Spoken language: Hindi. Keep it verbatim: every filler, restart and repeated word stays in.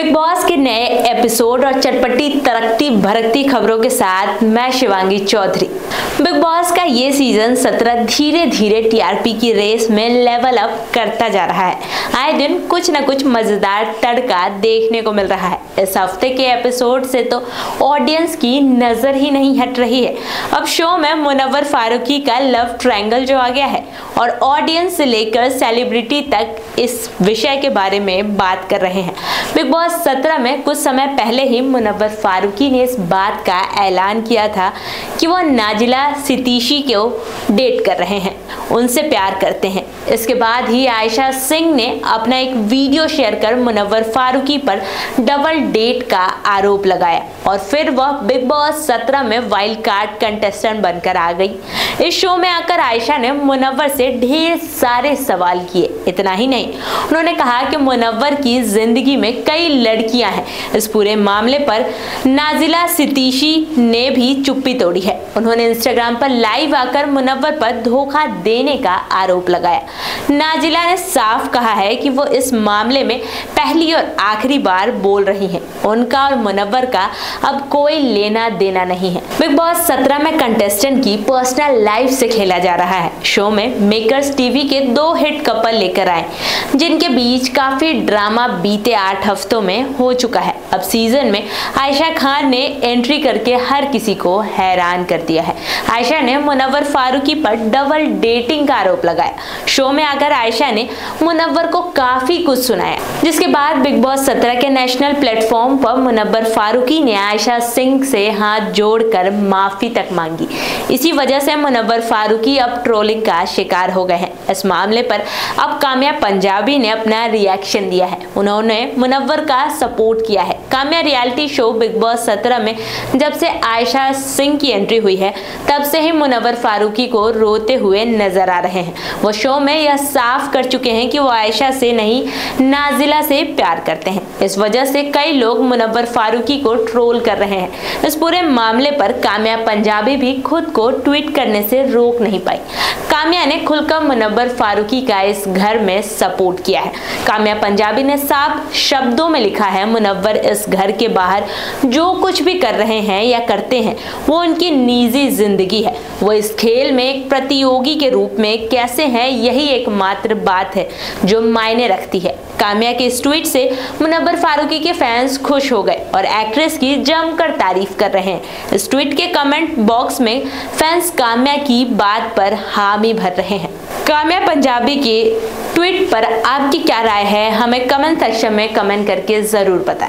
बिग बॉस के नए एपिसोड और चटपटी तरक्की भरकती खबरों के साथ मैं शिवांगी चौधरी। बिग बॉस का ये सीजन सत्रह धीरे धीरे टीआरपी की रेस में लेवल अप करता जा रहा है। आए दिन कुछ न कुछ मजेदार तड़का देखने को मिल रहा है। इस हफ्ते के एपिसोड से तो ऑडियंस की नजर ही नहीं हट रही है। अब शो में मुनव्वर फारूकी का लव ट्रायंगल जो आ गया है और ऑडियंस से लेकर सेलिब्रिटी तक इस विषय के बारे में बात कर रहे हैं। बिग बॉस सत्रह में कुछ समय पहले ही मुनव्वर फारूकी ने इस बात का ऐलान किया था कि वो नाजिला सिद्दीकी को डेट कर रहे हैं, उनसे प्यार करते हैं। इसके बाद ही आयशा सिंह ने अपना एक वीडियो शेयर कर मुनव्वर फारूकी पर डबल डेट का आरोप लगाया और फिर वह बिग बॉस सत्रह में वाइल्ड कार्ड कंटेस्टेंट बनकर आ गई। इस शो में आकर आयशा ने मुनव्वर से ढेर सारे सवाल किए। इतना ही नहीं, उन्होंने कहा कि मुनव्वर की जिंदगी में कई लड़कियां हैं। इस पूरे मामले पर नाजिला सिद्दीकी ने भी चुप्पी तोड़ी है। उन्होंने इंस्टाग्राम पर लाइव आकर मुनव्वर पर धोखा देने का आरोप लगाया। नाजिला ने साफ कहा है कि वो इस मामले में पहली और आखिरी बार बोल रही हैं। उनका और मुनव्वर का अब कोई लेना देना नहीं है। बिग बॉस सत्रह में कंटेस्टेंट की पर्सनल लाइफ से खेला जा रहा है। शो में मेकर्स टीवी के दो हिट कपल लेकर आए, जिनके बीच काफी ड्रामा बीते आठ हफ्तों में हो चुका है। अब सीजन में आयशा खान ने एंट्री करके हर किसी को हैरान कर दिया है। आयशा ने मुनव्वर फारूकी पर डबल डेटिंग का आरोप लगाया। शो में आकर आयशा ने मुनव्वर को काफी कुछ सुनाया, जिसके बाद बिग बॉस सत्रह के नेशनल प्लेटफॉर्म पर मुनव्वर फारूकी ने आयशा सिंह से हाथ जोड़कर माफी तक मांगी। इसी वजह से मुनव्वर फारूकी अब ट्रोलिंग का शिकार हो गए हैं। इस मामले पर अब काम्या पंजाबी ने अपना रिएक्शन दिया है। उन्होंने मुनव्वर का सपोर्ट किया है। Kamya reality show Bigg Boss सत्रह में जब से आयशा सिंह की एंट्री हुई है, तब से ही मुनव्वर फारूकी को रोते हुए नजर आ रहे हैं। वो शो में यह साफ कर चुके हैं कि वो आयशा से नहीं, नाजिला से प्यार करते हैं। इस वजह से कई लोग मुनव्वर फारूकी को ट्रोल कर रहे हैं। इस पूरे मामले पर काम्या पंजाबी भी खुद को ट्वीट करने से रोक नहीं पाई। काम्या ने खुलकर मुनव्वर फारूकी का इस घर में सपोर्ट किया है। काम्या पंजाबी ने साफ शब्दों में लिखा है, मुनव्वर इस घर के बाहर जो कुछ भी कर रहे हैं या करते हैं वो उनकी निजी जिंदगी है। वो इस खेल में एक प्रतियोगी के रूप में कैसे हैं, यही एकमात्र बात है जो मायने रखती है। काम्या के इस ट्वीट से मुनव्वर फारूकी के फैंस खुश हो गए और एक्ट्रेस की जमकर तारीफ कर रहे हैं। इस ट्वीट के कमेंट बॉक्स में फैंस काम्या की बात पर हामी भर रहे हैं। काम्या पंजाबी के ट्वीट पर आपकी क्या राय है, हमें कमेंट सेक्शन में कमेंट करके जरूर बताएं।